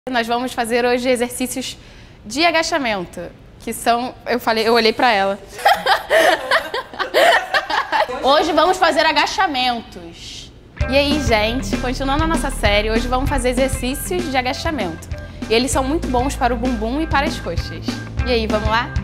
Nós vamos fazer hoje exercícios de agachamento, que são... Eu olhei pra ela. Hoje vamos fazer agachamentos. E aí, gente, continuando a nossa série, hoje vamos fazer exercícios de agachamento. E eles são muito bons para o bumbum e para as coxas. E aí, vamos lá?